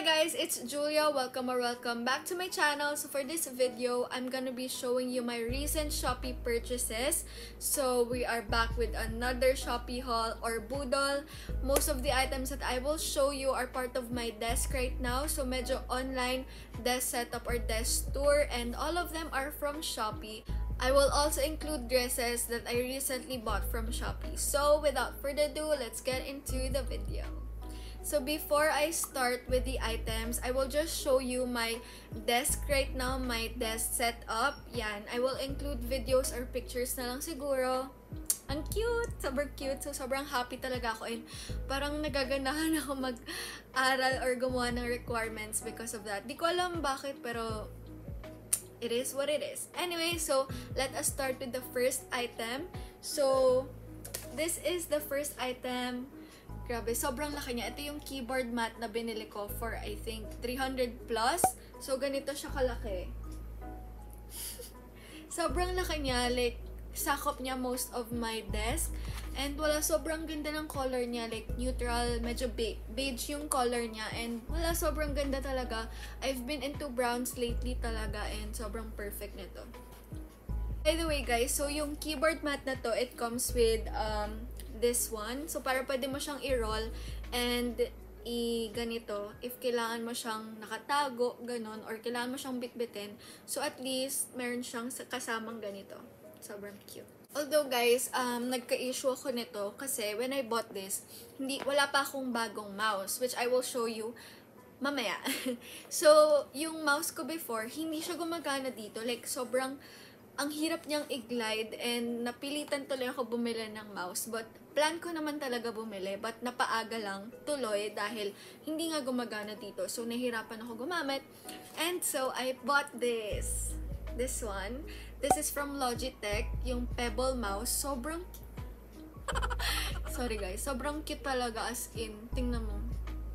guys, it's Julia. Welcome or welcome back to my channel. So for this video, I'm gonna be showing you my recent Shopee purchases. So we are back with another Shopee haul or budol. Most of the items that I will show you are part of my desk right now. So medyo online desk setup or desk tour, and all of them are from Shopee. I will also include dresses that I recently bought from Shopee. So without further ado, let's get into the video. So before I start with the items, I will just show you my desk right now, my desk setup. Yan, I will include videos or pictures na lang siguro. Ang cute! Sobrang cute. So sobrang happy talaga ako and parang nagaganahan ako mag-aral or gumawa ng requirements because of that. Di ko alam bakit, pero it is what it is. Anyway, so let us start with the first item. So this is the first item. Grabe, sobrang laki niya. Ito yung keyboard mat na binili ko for I think 300 plus. So ganito siya kalaki. Sobrang laki niya, like sakop niya most of my desk. And wala, sobrang ganda ng color niya, like neutral, medyo beige yung color niya. And wala, sobrang ganda talaga. I've been into browns lately talaga and sobrang perfect nito. By the way guys, so yung keyboard mat na to, it comes with this one. So para pwede mo siyang i-roll and ganito if kailangan mo siyang nakatago, ganon, or kailangan mo siyang bitbitin. So at least meron siyang kasamang ganito. Sobrang cute. Although guys, nagka-issue ako nito kasi when I bought this, wala pa akong bagong mouse, which I will show you mamaya. So yung mouse ko before, hindi siya gumagana dito. Like sobrang ang hirap niyang i-glide and napilitan tuloy ako bumili ng mouse. But plan ko naman talaga bumili, but napaaga lang tuloy dahil hindi nga gumagana dito. So nahihirapan ako gumamit. And so I bought this one. This is from Logitech, yung Pebble mouse. Sobrang sorry guys, sobrang cute talaga, as in, tingnan mo.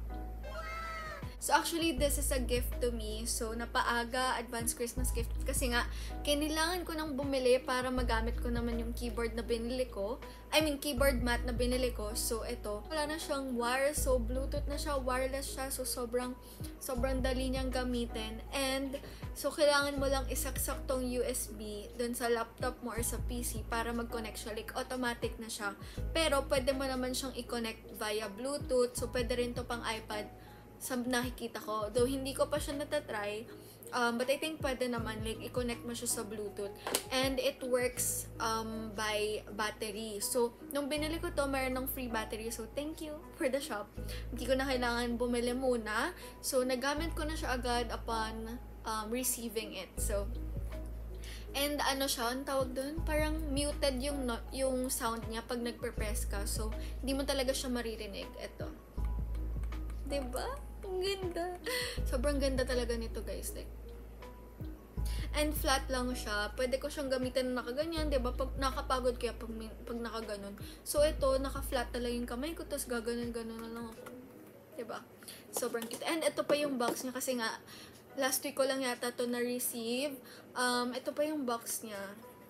So actually, this is a gift to me. So napaaga, advance Christmas gift. Kasi nga, kailangan ko nang bumili para magamit ko naman yung keyboard na binili ko. I mean, keyboard mat na binili ko. So ito, wala na siyang wire. So Bluetooth na siya, wireless siya. So sobrang dali niyang gamitin. And so kailangan mo lang isaksak tong USB dun sa laptop mo or sa PC para mag-connect siya. Like automatic na siya. Pero pwede mo naman siyang i-connect via Bluetooth. So pwede rin to pang iPad sa nakikita ko. Though hindi ko pa siya natatry. But I think pwede naman, like, i-connect mo siya sa Bluetooth. And it works by battery. So, nung binili ko to, mayroon ng free battery. So, thank you for the shop. Hindi ko na kailangan bumili muna. So, nagamit ko na siya agad upon receiving it. So, and ano siya, ang tawag doon? Parang muted yung sound niya pag nagpe-press ka. So, hindi mo talaga siya maririnig. Ito. Diba? Ang ganda. Sobrang ganda talaga nito guys. Like, and flat lang siya. Pwede ko siyang gamitin na nakaganyan. Diba? Pag nakapagod kaya pag nakaganon. So ito, naka-flat talaga yung kamay ko. Tapos gaganon-ganon na lang ako. Diba? Sobrang cute. And ito pa yung box niya. Kasi nga, last week ko lang yata to na-receive. Ito pa yung box niya.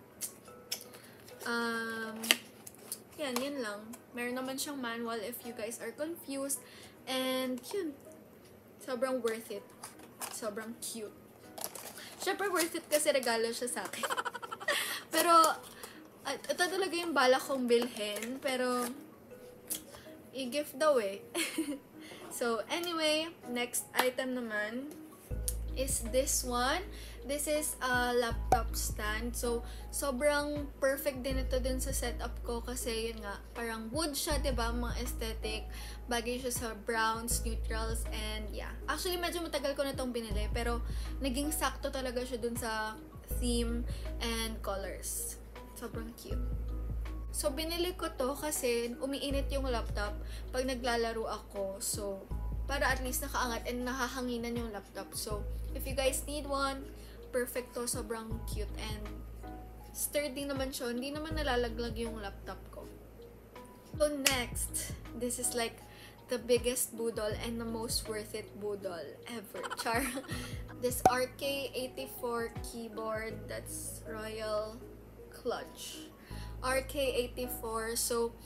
Yan lang. Meron naman siyang manual if you guys are confused. And yun. Sobrang worth it. Sobrang cute. Syempre worth it kasi regalo siya sa akin. Pero, ito talaga yung bala kong bilhin. Pero, i-gift daw eh. So, anyway, next item naman is this one. This is a laptop stand. So, sobrang perfect din ito dun sa setup ko kasi yun nga, parang wood siya, diba? Mga aesthetic. Bagay siya sa browns, neutrals, and yeah. Actually, medyo matagal ko na itong binili, pero naging sakto talaga siya dun sa theme and colors. Sobrang cute. So, binili ko to kasi umiinit yung laptop pag naglalaro ako. So, para at least nakaangat and nahahanginan yung laptop. So, if you guys need one, perfect to. Sobrang cute and sturdy naman siya. Hindi naman nalalaglag yung laptop ko. So, next, this is like the biggest budol and the most worth it budol ever. Char. This RK84 keyboard, that's Royal Clutch. RK84. So,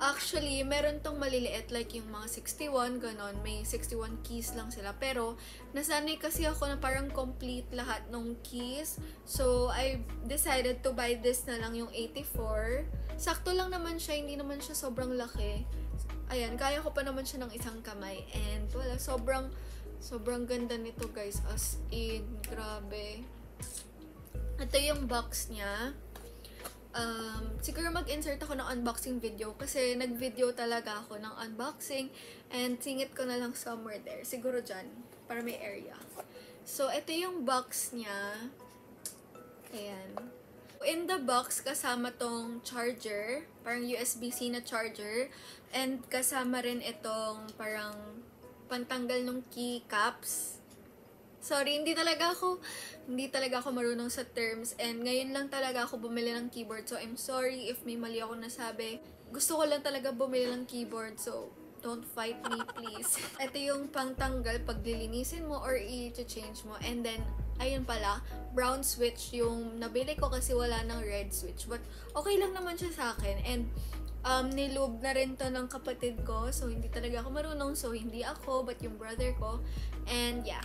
Actually, meron tong maliliit, like yung mga 61, ganon. May 61 keys lang sila. Pero, nasanay kasi ako na parang complete lahat ng keys. So, I decided to buy this na lang yung 84. Sakto lang naman siya, hindi naman siya sobrang laki. Ayan, kaya ko pa naman siya ng isang kamay. And, wala, sobrang ganda nito, guys. As in, grabe. Ito yung box niya. Siguro mag-insert ako ng unboxing video kasi nag-video talaga ako ng unboxing and singit ko na lang somewhere there. Siguro dyan, para may area. So, ito yung box niya. Ayan. In the box, kasama tong charger, parang USB-C na charger, and kasama rin itong parang pantanggal ng keycaps. Sorry, hindi talaga ako marunong sa terms and ngayon lang talaga ako bumili ng keyboard. So, I'm sorry if may mali ako nasabi. Gusto ko lang talaga bumili ng keyboard. So, don't fight me, please. Ito yung pangtanggal pag lilinisin mo or i-change mo. And then, ayun pala, brown switch yung nabili ko kasi wala ng red switch. But, okay lang naman siya sa akin. And, nilube na rin to ng kapatid ko. So, hindi talaga ako marunong. So, hindi ako, but yung brother ko. And, yeah.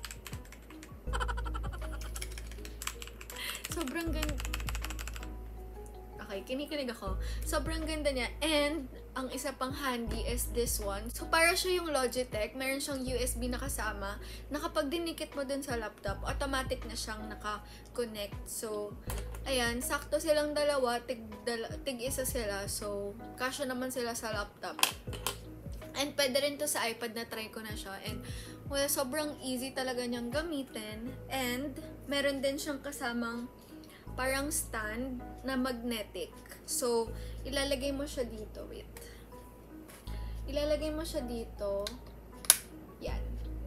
Sobrang ganda. Okay, kinikilig ako. Sobrang ganda niya. And, ang isa pang handy is this one. So, para siya yung Logitech. Meron siyang USB na kasama. Na kapag dinikit mo dun sa laptop, automatic na siyang naka-connect. So, ayan, sakto silang dalawa. Tig-isa sila. So, kasya naman sila sa laptop. And, pwede rin to sa iPad na try ko na siya. And, well, sobrang easy talaga niyang gamitin. And, meron din siyang kasamang parang stand na magnetic. So, ilalagay mo siya dito. Wait. Ilalagay mo siya dito. Yan.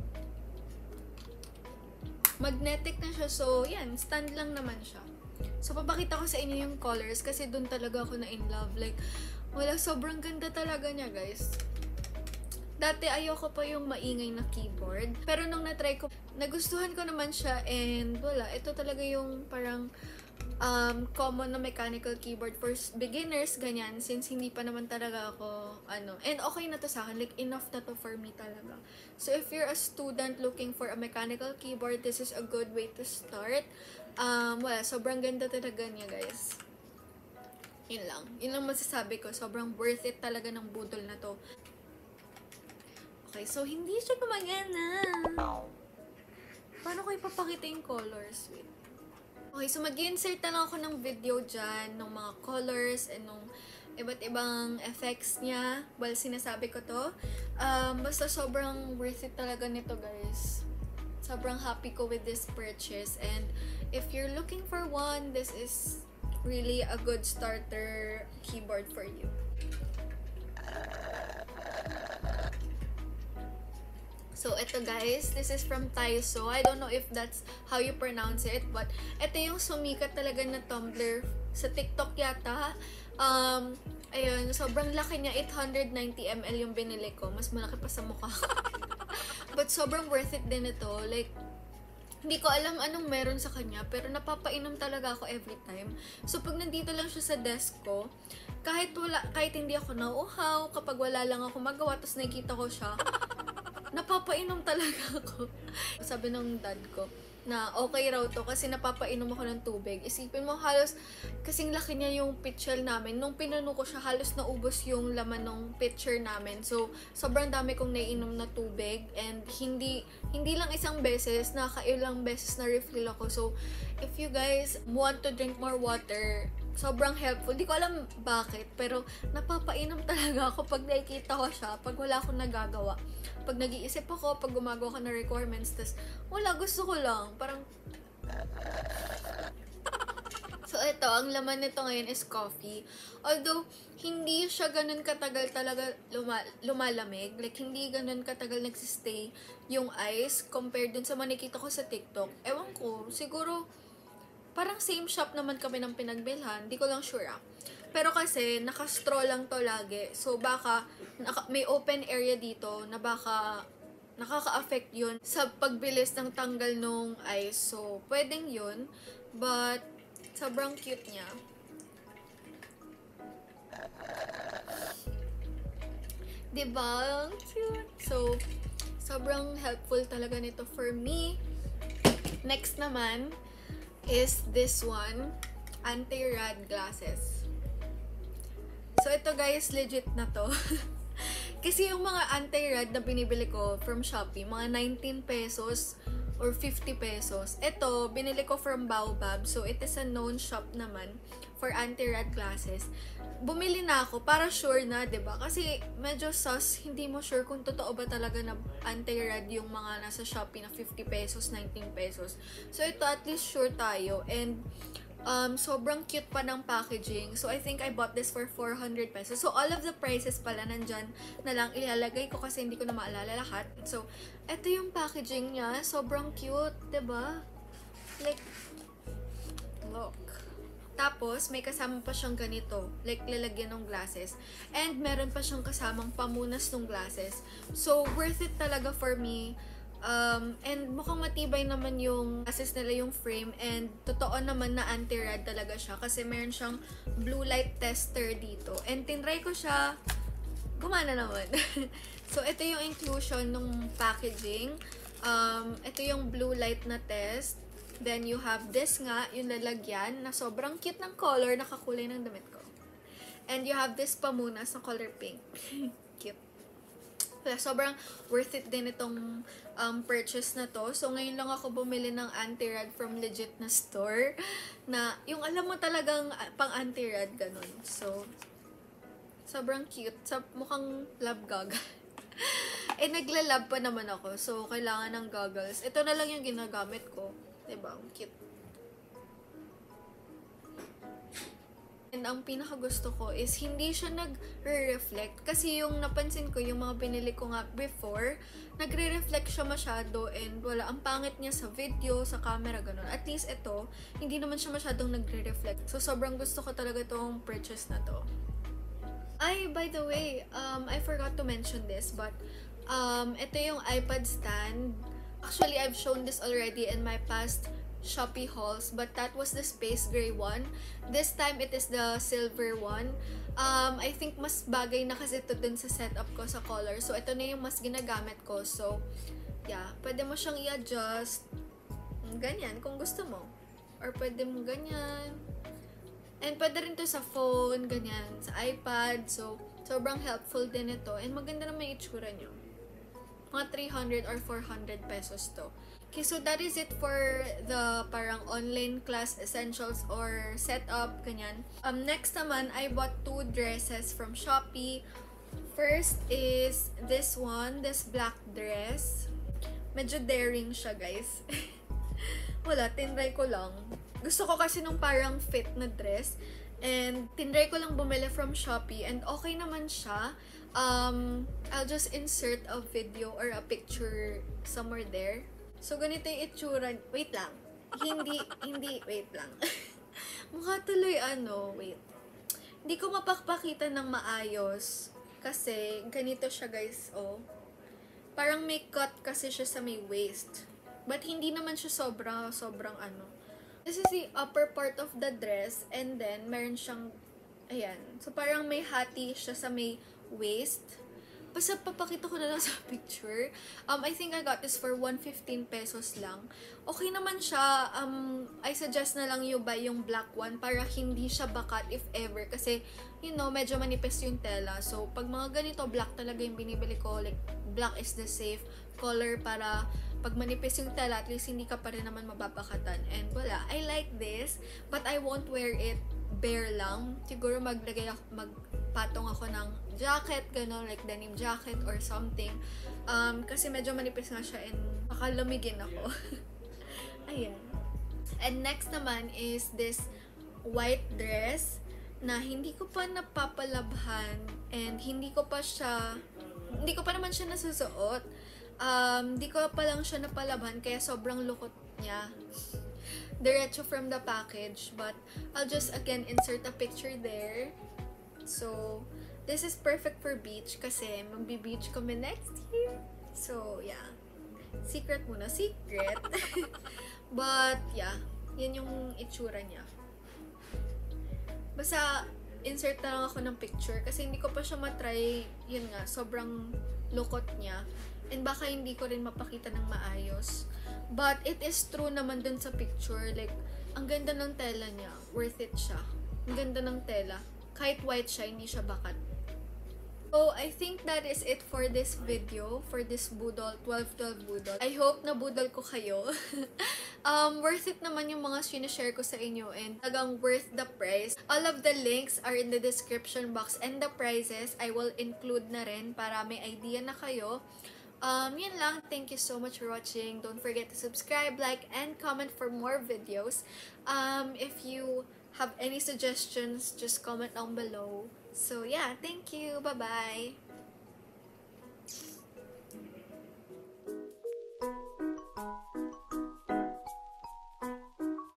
Magnetic na siya. So, yan. Stand lang naman siya. So, papakita ko sa inyo yung colors kasi dun talaga ako na in love. Like, wala, sobrang ganda talaga niya, guys. Dati ayoko pa yung maingay na keyboard. Pero nung na-try ko, nagustuhan ko naman siya and wala, ito talaga yung parang common na mechanical keyboard for beginners, ganyan, since hindi pa naman talaga ako, and okay na to sa akin, like, enough na to for me talaga. So, if you're a student looking for a mechanical keyboard, this is a good way to start. Wala, sobrang ganda talaga niya, guys. Yun lang masasabi ko, sobrang worth it talaga ng budol na to. Okay, so hindi siya gumagana. Paano ko ipapakita yung colors? Wait. Okay, so mag-insert na lang ako ng video dyan, ng mga colors and ng iba't ibang effects niya. Well, sinasabi ko to. Basta sobrang worth it talaga nito, guys. Sobrang happy ko with this purchase. And if you're looking for one, this is really a good starter keyboard for you. So, ito guys, this is from Taiso. I don't know if that's how you pronounce it, but ito yung sumikat talaga na tumbler sa TikTok yata. Ayun, sobrang laki niya, 890 ml yung binili ko. Mas malaki pa sa mukha. But sobrang worth it din ito. Like, hindi ko alam anong meron sa kanya, pero napapainom talaga ako every time. So, pag nandito lang siya sa desk ko, kahit hindi ako nauuhaw, kapag wala lang ako magawa, tapos nakikita ko siya, napapainom talaga ako. Sabi ng dad ko na okay raw to kasi napapainom ako ng tubig. Isipin mo, halos kasing laki niya yung pitcher namin. Nung pinuno ko siya, halos naubos yung laman ng pitcher namin. So, sobrang dami kong naiinom na tubig and hindi lang isang beses, nakailang beses na refill ako. So, if you guys want to drink more water, sobrang helpful. Di ko alam bakit, pero napapainom talaga ako pag nakikita ko siya, pag wala akong nagagawa. Pag nag-iisip ako, pag gumagawa ko ng requirements, tas wala, gusto ko lang. Parang... So, ito, ang laman nito ngayon is coffee. Although, hindi siya ganun katagal talaga lumalamig. Like, hindi ganun katagal nagsistay yung ice compared dun sa manikita ko sa TikTok. Ewan ko, siguro... Parang same shop naman kami ng pinagbilhan. Di ko lang sure Pero kasi, naka-straw lang to lagi. So, baka may open area dito na baka nakaka-affect yun sa pagbilis ng tanggal nung ice. So, pwedeng yun. But, sobrang cute niya. Diba? Cute. So, sobrang helpful talaga nito for me. Next naman is this one, anti-rad glasses. So, ito guys, legit na to. Kasi yung mga anti-rad na binibili ko from Shopee, mga 19 pesos or 50 pesos. Ito, binili ko from Baobab. So, it is a known shop naman for anti-rad glasses. Bumili na ako para sure na, 'di ba? Kasi medyo sus, hindi mo sure kung totoo ba talaga na anti-rad yung mga nasa Shopee na 50 pesos, 19 pesos. So, ito at least sure tayo. And sobrang cute pa ng packaging. So, I think I bought this for 400 pesos. So, all of the prices pala nandyan na lang ilalagay ko kasi hindi ko na maalala lahat. So, ito yung packaging niya. Sobrang cute, 'di ba? Like, look. Tapos, may kasama pa siyang ganito. Like, lalagyan ng glasses. And, meron pa siyang kasamang pamunas ng glasses. So, worth it talaga for me. And mukhang matibay naman yung glasses nila, yung frame, and totoo naman na anti-rad talaga siya kasi meron siyang blue light tester dito, and tinry ko siya, gumana naman. So, ito yung inclusion ng packaging. Ito yung blue light na test, then you have this nga, yung lalagyan na sobrang cute ng color, nakakulay ng damit ko, and you have this pamunas na color pink. Cute. Kaya sobrang worth it din itong purchase na to. So, ngayon lang ako bumili ng anti-rad from legit na store. Na, yung alam mo talagang pang anti-rad, ganun. So, sobrang cute. Mukhang love goggle. Eh, nagla-lab pa naman ako. So, kailangan ng goggles. Ito na lang yung ginagamit ko. Diba? Ang cute. And ang pinakagusto ko is hindi siya nagre-reflect. Kasi yung napansin ko, yung mga binili ko nga before, nagre-reflect siya masyado and wala. Ang pangit niya sa video, sa camera, ganun. At least ito, hindi naman siya masyadong nagre-reflect. So, sobrang gusto ko talaga itong purchase na to. Ay, by the way, I forgot to mention this, but ito yung iPad stand. Actually, I've shown this already in my past Shopee hauls, but that was the space gray one. This time, it is the silver one. I think mas bagay na kasi ito dun sa setup ko sa color. So, ito na yung mas ginagamit ko. So, yeah. Pwede mo siyang i-adjust. Ganyan, kung gusto mo. Or pwede mo ganyan. And pwede rin to sa phone, ganyan. Sa iPad. So, sobrang helpful din ito. And maganda naman yung itsura nyo. Mga 300 or 400 pesos to. Okay, so that is it for the parang online class essentials or setup, ganyan. Next naman, I bought 2 dresses from Shopee. First is this one, this black dress. Medyo daring siya, guys. Wala, tinry ko lang. Gusto ko kasi nung parang fit na dress. And tinry ko lang bumili from Shopee and okay naman siya. I'll just insert a video or a picture somewhere there. So, ganito yung itsura. Wait lang. Hindi, wait lang. Mukha tuloy wait. Hindi ko mapakpakita ng maayos. Kasi, ganito siya guys, oh. Parang may cut kasi siya sa may waist. But, hindi naman siya sobrang This is the upper part of the dress. And then, meron siyang, ayan. So, parang may hati siya sa may waist. Basta papakita ko na lang sa picture. I think I got this for 115 pesos lang. Okay naman siya. I suggest na lang you buy yung black one para hindi siya bakat if ever. Kasi, you know, medyo manipis yung tela. So, pag mga ganito, black talaga yung binibili ko. Like, black is the safe color para pag manipis yung tela, at least hindi ka pa rin naman mababakatan. And wala, I like this. But I won't wear it bare lang. Siguro magpatong ako ng jacket, gano'n, like denim jacket or something. Kasi medyo manipis nga siya and makalamigin ako. Ayan. And next naman is this white dress na hindi ko pa napapalabhan and hindi ko pa naman siya nasusuot. Hindi ko pa lang siya napalabhan kaya sobrang lukot niya. Diretso from the package, but I'll just again insert a picture there. So, this is perfect for beach kasi magbi-beach kami next year. So, yeah. Secret muna. Secret. But, yeah. Yan yung itsura niya. Basta, insert na lang ako ng picture kasi hindi ko pa siya matry. Yun nga, sobrang lukot niya. And baka hindi ko rin mapakita ng maayos. But it is true naman dun sa picture. Like, ang ganda ng tela niya. Worth it siya. Ang ganda ng tela. Kahit white siya, hindi siya bakat. So, I think that is it for this video, for this Budol, 12-12 Budol. I hope na budol ko kayo. Worth it naman yung mga sinashare ko sa inyo and talagang worth the price. All of the links are in the description box and the prices I will include na rin para may idea na kayo. Yun lang. Thank you so much for watching. Don't forget to subscribe, like, and comment for more videos. If you have any suggestions, just comment down below. So yeah, thank you. Bye-bye.